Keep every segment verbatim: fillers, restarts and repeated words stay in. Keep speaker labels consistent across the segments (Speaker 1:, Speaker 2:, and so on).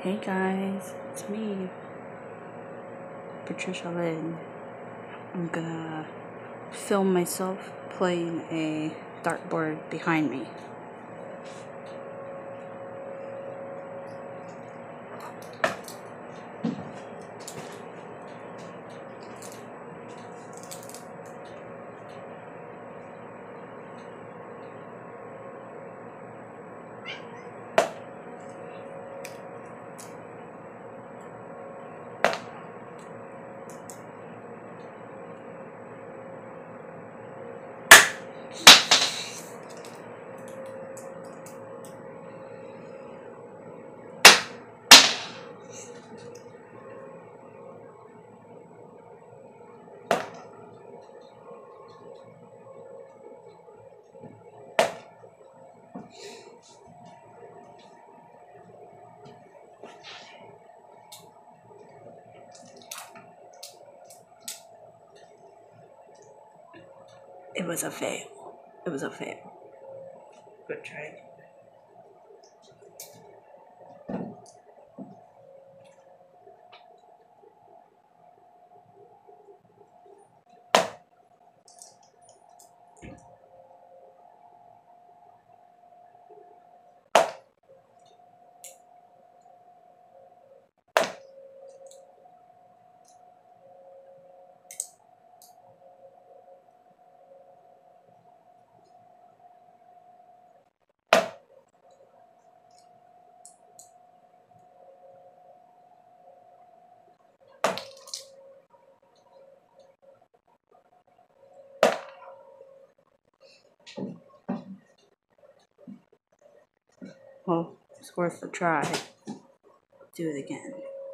Speaker 1: Hey guys, it's me, Patricia Lynn. I'm gonna film myself playing a dartboard behind me. It was a fail. It was a fail. Good try. Well, it's worth a try. Do it again.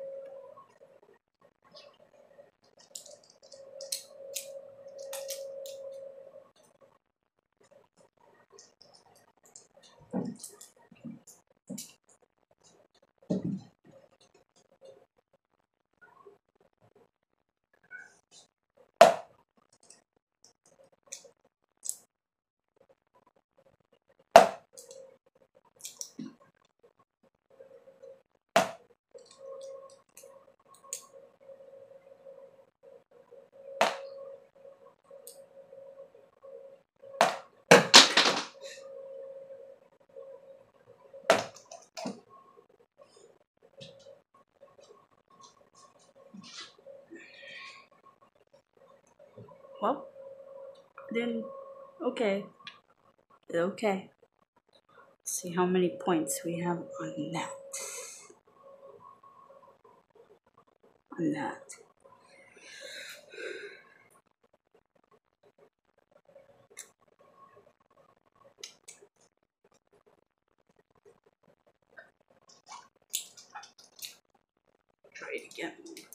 Speaker 1: Well, then, okay. Okay. Let's see how many points we have on that. On that. Try it again.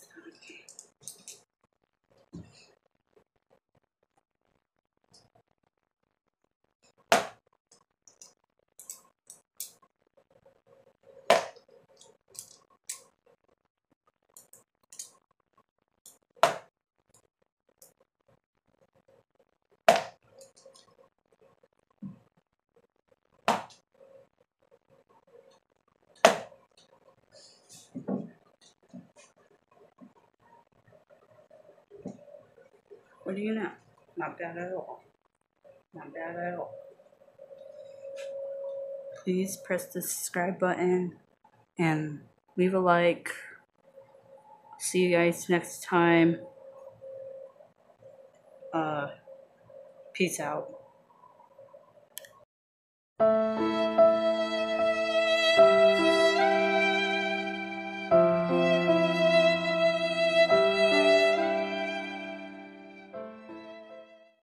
Speaker 1: What do you know? Not bad at all. Not bad at all. Please press the subscribe button and leave a like. See you guys next time. Uh, peace out.